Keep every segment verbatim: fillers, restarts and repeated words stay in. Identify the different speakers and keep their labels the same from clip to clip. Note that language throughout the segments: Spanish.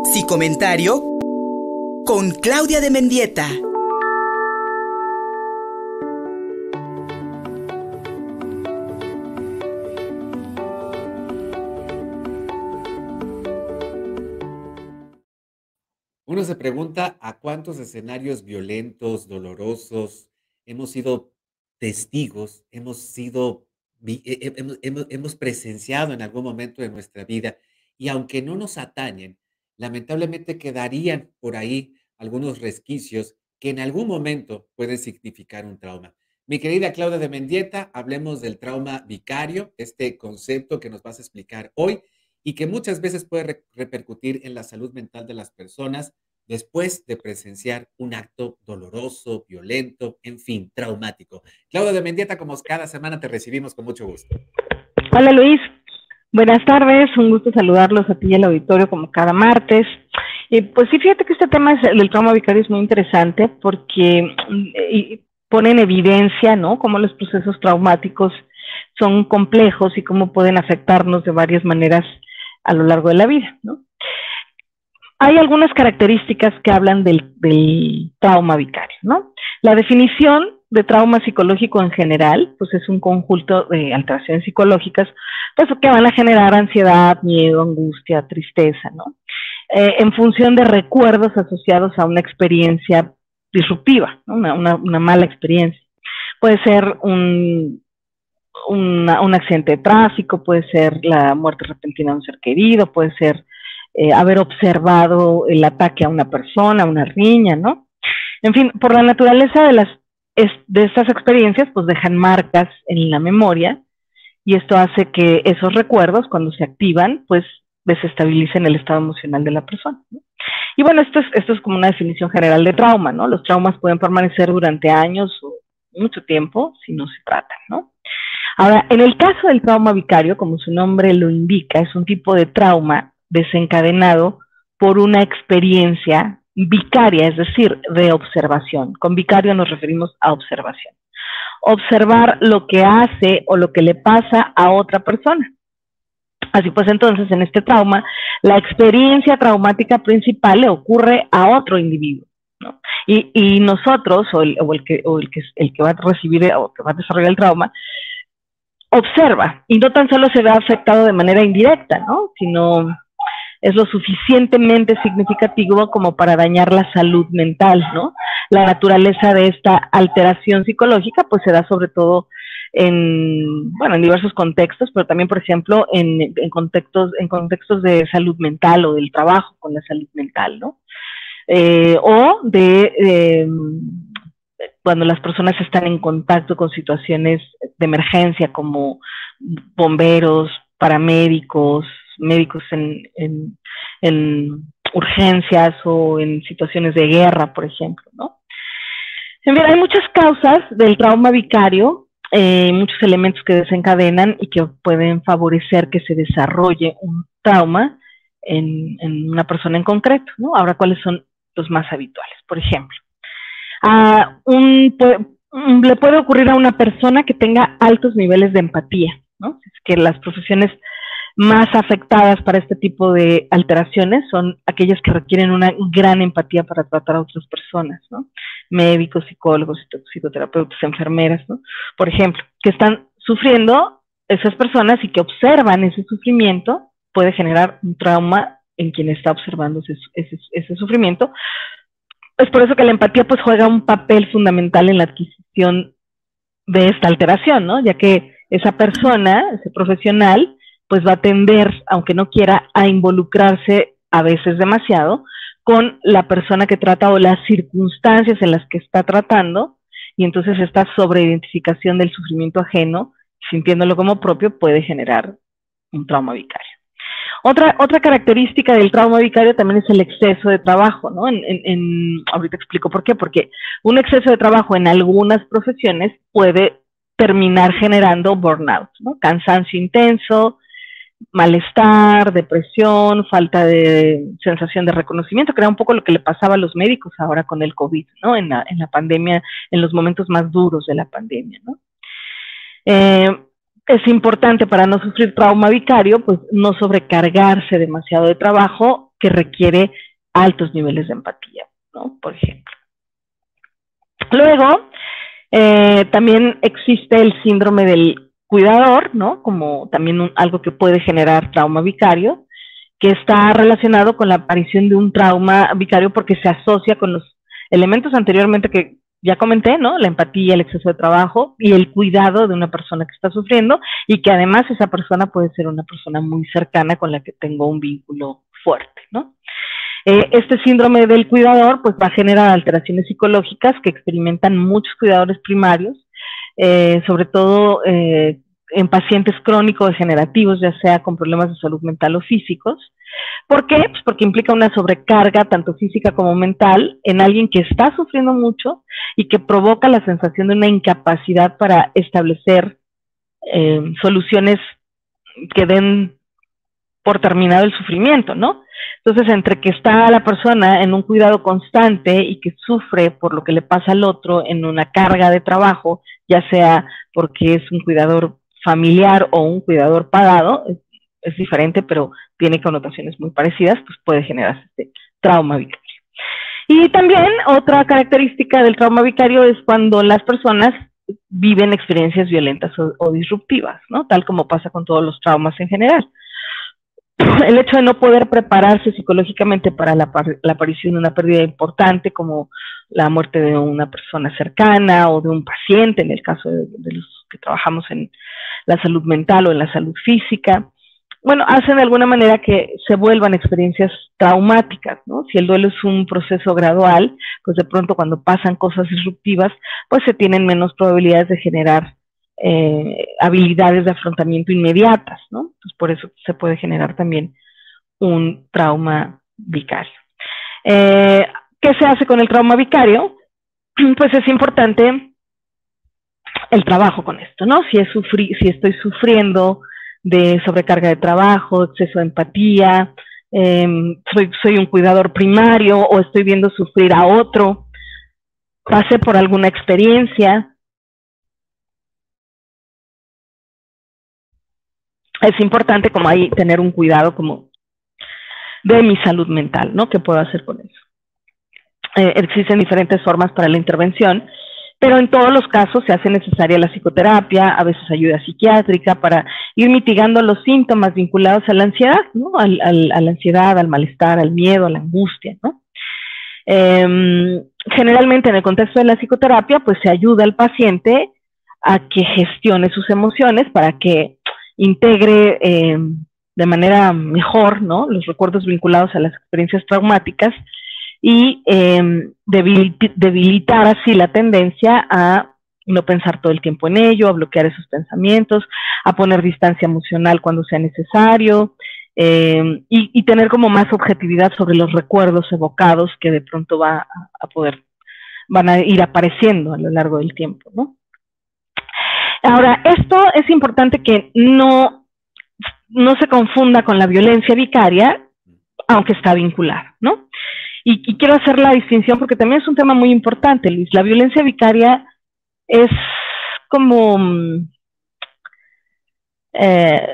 Speaker 1: Psicomentario con Claudia de Mendieta.
Speaker 2: Uno se pregunta a cuántos escenarios violentos, dolorosos hemos sido testigos, hemos sido, vi- he- he- hemos, hemos- hemos presenciado en algún momento de nuestra vida y aunque no nos atañen, lamentablemente quedarían por ahí algunos resquicios que en algún momento pueden significar un trauma. Mi querida Claudia de Mendieta, hablemos del trauma vicario, este concepto que nos vas a explicar hoy y que muchas veces puede re- repercutir en la salud mental de las personas después de presenciar un acto doloroso, violento, en fin, traumático. Claudia de Mendieta, como cada semana te recibimos con mucho gusto.
Speaker 3: Hola Luis, buenas tardes, un gusto saludarlos a ti y al auditorio como cada martes. Y pues sí, fíjate que este tema es- del trauma vicario es muy interesante porque mm, y pone en evidencia, ¿no?, cómo los procesos traumáticos son complejos y cómo pueden afectarnos de varias maneras a lo largo de la vida, ¿no? Hay algunas características que hablan del, del trauma vicario, ¿no? La definición de trauma psicológico en general, pues es un conjunto de alteraciones psicológicas, pues que van a generar ansiedad, miedo, angustia, tristeza, ¿no? Eh, en función de recuerdos asociados a una experiencia disruptiva, ¿no? una, una, una mala experiencia. Puede ser un, una, un accidente de tráfico, puede ser la muerte repentina de un ser querido, puede ser eh, haber observado el ataque a una persona, a una riña, ¿no? En fin, por la naturaleza de, las, de estas experiencias, pues dejan marcas en la memoria y esto hace que esos recuerdos, cuando se activan, pues desestabilicen el estado emocional de la persona, ¿no? Y bueno, esto es, esto es como una definición general de trauma, ¿no? Los traumas pueden permanecer durante años o mucho tiempo si no se tratan, ¿no? Ahora, en el caso del trauma vicario, como su nombre lo indica, es un tipo de trauma desencadenado por una experiencia vicaria, es decir, de observación. Con vicario nos referimos a observación. Observar lo que hace o lo que le pasa a otra persona. Así pues, entonces, en este trauma, la experiencia traumática principal le ocurre a otro individuo, ¿no? Y, y nosotros, o, el, o, el que, o el, que, el que va a recibir o que va a desarrollar el trauma, observa, y no tan solo se ve afectado de manera indirecta, ¿no?, sino es lo suficientemente significativo como para dañar la salud mental, ¿no? La naturaleza de esta alteración psicológica, pues se da sobre todo en, bueno, en diversos contextos, pero también, por ejemplo, en, en contextos, en contextos de salud mental o del trabajo con la salud mental, ¿no? Eh, o de eh, cuando las personas están en contacto con situaciones de emergencia como bomberos, paramédicos, médicos en, en, en urgencias o en situaciones de guerra, por ejemplo, ¿no? En fin, hay muchas causas del trauma vicario, eh, muchos elementos que desencadenan y que pueden favorecer que se desarrolle un trauma en, en una persona en concreto, ¿no? Ahora, ¿cuáles son los más habituales? Por ejemplo, a un, un, le puede ocurrir a una persona que tenga altos niveles de empatía, ¿no? Es que las profesiones más afectadas para este tipo de alteraciones son aquellas que requieren una gran empatía para tratar a otras personas, ¿no? Médicos, psicólogos, psicoterapeutas, enfermeras, ¿no? Por ejemplo, que están sufriendo esas personas y que observan ese sufrimiento, puede generar un trauma en quien está observando ese, ese, ese sufrimiento. Es por eso que la empatía pues juega un papel fundamental en la adquisición de esta alteración, ¿no? Ya que esa persona, ese profesional, pues va a tender, aunque no quiera, a involucrarse a veces demasiado con la persona que trata o las circunstancias en las que está tratando, y entonces esta sobreidentificación del sufrimiento ajeno, sintiéndolo como propio, puede generar un trauma vicario. Otra, otra característica del trauma vicario también es el exceso de trabajo, ¿no? En, en, en, ahorita explico por qué, porque un exceso de trabajo en algunas profesiones puede terminar generando burnout, ¿no? Cansancio intenso, malestar, depresión, falta de sensación de reconocimiento, que era un poco lo que le pasaba a los médicos ahora con el COVID, ¿no? En la, en la pandemia, en los momentos más duros de la pandemia, ¿no? Eh, es importante para no sufrir trauma vicario, pues no sobrecargarse demasiado de trabajo que requiere altos niveles de empatía, ¿no? Por ejemplo. Luego, eh, también existe el síndrome del cuidador, ¿no? Como también un, algo que puede generar trauma vicario, que está relacionado con la aparición de un trauma vicario porque se asocia con los elementos anteriormente que ya comenté, ¿no? La empatía, el exceso de trabajo y el cuidado de una persona que está sufriendo, y que además esa persona puede ser una persona muy cercana con la que tengo un vínculo fuerte, ¿no? Eh, este síndrome del cuidador pues va a generar alteraciones psicológicas que experimentan muchos cuidadores primarios, eh, sobre todo eh, en pacientes crónico-degenerativos, ya sea con problemas de salud mental o físicos. ¿Por qué? Pues porque implica una sobrecarga tanto física como mental en alguien que está sufriendo mucho y que provoca la sensación de una incapacidad para establecer eh, soluciones que den por terminado el sufrimiento, ¿no? Entonces, entre que está la persona en un cuidado constante y que sufre por lo que le pasa al otro en una carga de trabajo, ya sea porque es un cuidador familiar o un cuidador pagado, es, es diferente, pero tiene connotaciones muy parecidas, pues puede generar este trauma vicario. Y también otra característica del trauma vicario es cuando las personas viven experiencias violentas o, o disruptivas, ¿no? Tal como pasa con todos los traumas en general. El hecho de no poder prepararse psicológicamente para la, la aparición de una pérdida importante, como la muerte de una persona cercana o de un paciente, en el caso de, de los que trabajamos en la salud mental o en la salud física, bueno, hacen de alguna manera que se vuelvan experiencias traumáticas, ¿no? Si el duelo es un proceso gradual, pues de pronto cuando pasan cosas disruptivas, pues se tienen menos probabilidades de generar Eh, habilidades de afrontamiento inmediatas, ¿no? Pues por eso se puede generar también un trauma vicario. Eh, ¿Qué se hace con el trauma vicario? Pues es importante el trabajo con esto, ¿no? Si, es sufri si estoy sufriendo de sobrecarga de trabajo, exceso de empatía, eh, soy, soy un cuidador primario o estoy viendo sufrir a otro, pasé por alguna experiencia. Es importante como ahí tener un cuidado como de mi salud mental, ¿no? ¿Qué puedo hacer con eso? Eh, existen diferentes formas para la intervención, pero en todos los casos se hace necesaria la psicoterapia, a veces ayuda psiquiátrica para ir mitigando los síntomas vinculados a la ansiedad, ¿no? Al, al, a la ansiedad, al malestar, al miedo, a la angustia, ¿no? Eh, generalmente en el contexto de la psicoterapia, pues se ayuda al paciente a que gestione sus emociones para que integre eh, de manera mejor, ¿no? Los recuerdos vinculados a las experiencias traumáticas y eh, debilita, debilitar así la tendencia a no pensar todo el tiempo en ello, a bloquear esos pensamientos, a poner distancia emocional cuando sea necesario eh, y, y tener como más objetividad sobre los recuerdos evocados que de pronto va a, a poder, van a ir apareciendo a lo largo del tiempo, ¿no? Ahora, esto es importante que no, no se confunda con la violencia vicaria, aunque está vinculada, ¿no? Y, y quiero hacer la distinción porque también es un tema muy importante, Luis. La violencia vicaria es como eh,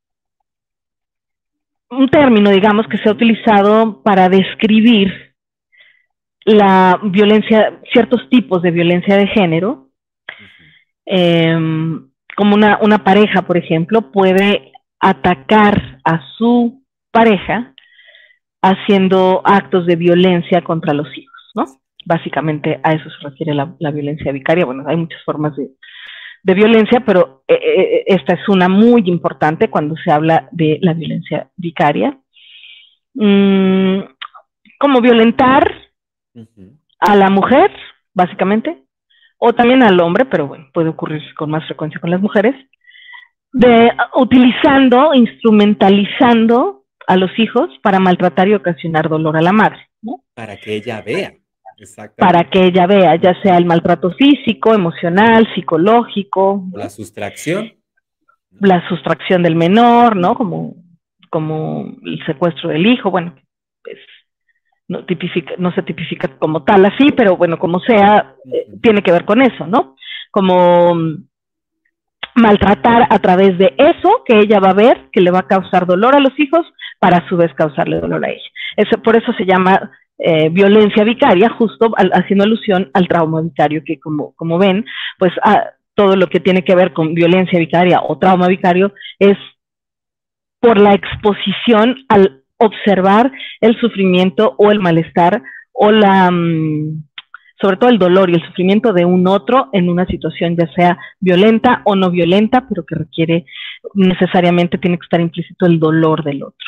Speaker 3: un término, digamos, que se ha utilizado para describir la violencia, ciertos tipos de violencia de género. Eh, como una, una pareja, por ejemplo, puede atacar a su pareja haciendo actos de violencia contra los hijos, ¿no? Básicamente a eso se refiere la, la violencia vicaria. Bueno, hay muchas formas de, de violencia, pero eh, esta es una muy importante cuando se habla de la violencia vicaria. Mm, como violentar uh-huh. a la mujer, básicamente, o también al hombre, pero bueno, puede ocurrir con más frecuencia con las mujeres, de utilizando, instrumentalizando a los hijos para maltratar y ocasionar dolor a la madre, ¿no?
Speaker 2: Para que ella vea. Exactamente.
Speaker 3: Para que ella vea, ya sea el maltrato físico, emocional, psicológico.
Speaker 2: O la sustracción.
Speaker 3: La sustracción del menor, ¿no? Como, como el secuestro del hijo, bueno, pues, no, tipifica, no se tipifica como tal así, pero bueno, como sea, eh, tiene que ver con eso, ¿no? Como maltratar a través de eso que ella va a ver, que le va a causar dolor a los hijos, para a su vez causarle dolor a ella. Es, por eso se llama eh, violencia vicaria, justo al, haciendo alusión al trauma vicario, que como, como ven, pues a, todo lo que tiene que ver con violencia vicaria o trauma vicario es por la exposición al observar el sufrimiento o el malestar o la, um, sobre todo el dolor y el sufrimiento de un otro en una situación ya sea violenta o no violenta, pero que requiere necesariamente, tiene que estar implícito el dolor del otro.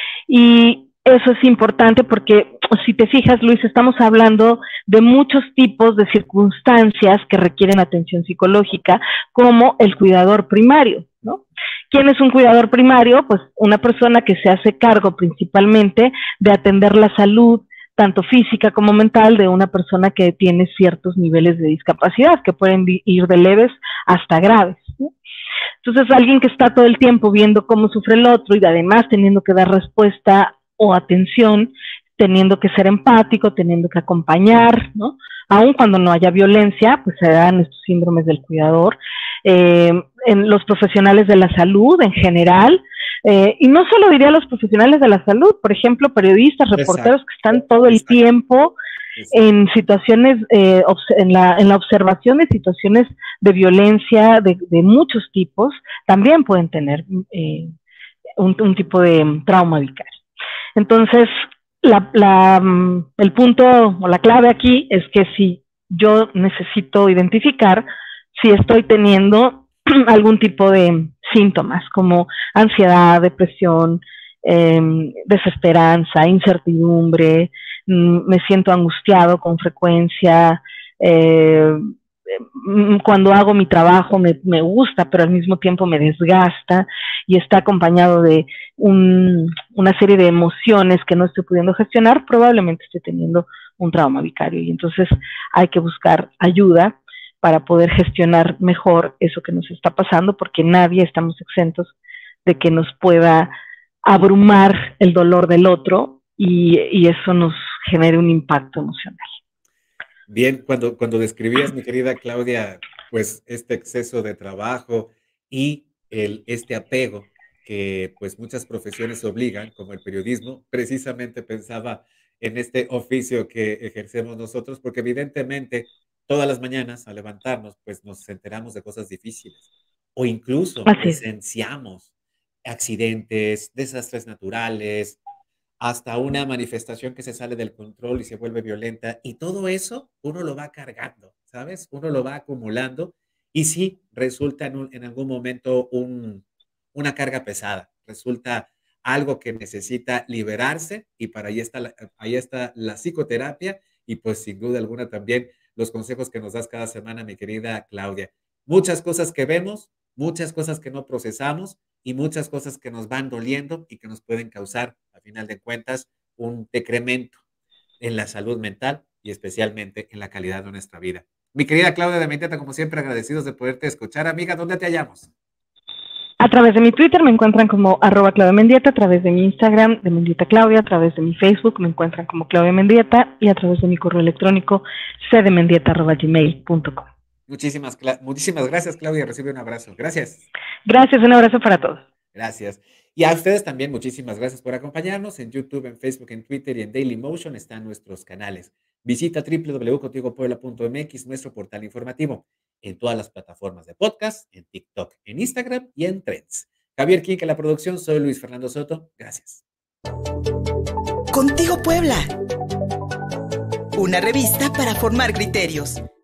Speaker 3: Y eso es importante porque, si te fijas, Luis, estamos hablando de muchos tipos de circunstancias que requieren atención psicológica, como el cuidador primario, ¿no? ¿Quién es un cuidador primario? Pues una persona que se hace cargo principalmente de atender la salud, tanto física como mental, de una persona que tiene ciertos niveles de discapacidad, que pueden ir de leves hasta graves, ¿no? Entonces, alguien que está todo el tiempo viendo cómo sufre el otro y además teniendo que dar respuesta o atención, teniendo que ser empático, teniendo que acompañar, ¿no? Aun cuando no haya violencia, pues se dan estos síndromes del cuidador. Eh, en los profesionales de la salud en general, eh, y no solo diría los profesionales de la salud, por ejemplo, periodistas, reporteros Exacto. que están todo el Exacto. tiempo Exacto. en situaciones, eh, en, la, en la observación de situaciones de violencia de, de muchos tipos, también pueden tener eh, un, un tipo de trauma vicario. Entonces, la, la, el punto o la clave aquí es que si yo necesito identificar si estoy teniendo algún tipo de síntomas como ansiedad, depresión, eh, desesperanza, incertidumbre, me siento angustiado con frecuencia, eh, cuando hago mi trabajo me, me gusta, pero al mismo tiempo me desgasta y está acompañado de un, una serie de emociones que no estoy pudiendo gestionar, probablemente estoy teniendo un trauma vicario y entonces hay que buscar ayuda para poder gestionar mejor eso que nos está pasando, porque nadie estamos exentos de que nos pueda abrumar el dolor del otro y, y eso nos genere un impacto emocional.
Speaker 2: Bien, cuando, cuando describías, mi querida Claudia, pues este exceso de trabajo y el, este apego que pues muchas profesiones obligan, como el periodismo, precisamente pensaba en este oficio que ejercemos nosotros, porque evidentemente todas las mañanas al levantarnos, pues nos enteramos de cosas difíciles o incluso presenciamos accidentes, desastres naturales, hasta una manifestación que se sale del control y se vuelve violenta. Y todo eso uno lo va cargando, ¿sabes? Uno lo va acumulando y sí resulta en, un, en algún momento un, una carga pesada. Resulta algo que necesita liberarse y para ahí está, la, ahí está la psicoterapia y pues sin duda alguna también los consejos que nos das cada semana, mi querida Claudia. Muchas cosas que vemos, muchas cosas que no procesamos y muchas cosas que nos van doliendo y que nos pueden causar, a final de cuentas, un decremento en la salud mental y especialmente en la calidad de nuestra vida. Mi querida Claudia de Mendieta, como siempre, agradecidos de poderte escuchar. Amiga, ¿dónde te hallamos?
Speaker 3: A través de mi Twitter me encuentran como arroba Claudia Mendieta, a través de mi Instagram de Mendieta Claudia, a través de mi Facebook me encuentran como Claudia Mendieta y a través de mi correo electrónico cdemendieta arroba gmail punto com.
Speaker 2: Muchísimas, muchísimas gracias, Claudia. Recibe un abrazo. Gracias.
Speaker 3: Gracias, un abrazo para todos.
Speaker 2: Gracias. Y a ustedes también muchísimas gracias por acompañarnos. En YouTube, en Facebook, en Twitter y en Dailymotion están nuestros canales. Visita doble u doble u doble u punto contigo puebla punto m x, nuestro portal informativo, en todas las plataformas de podcast, en TikTok, en Instagram y en Threads. Javier King, en la producción, soy Luis Fernando Soto. Gracias.
Speaker 1: Contigo Puebla. Una revista para formar criterios.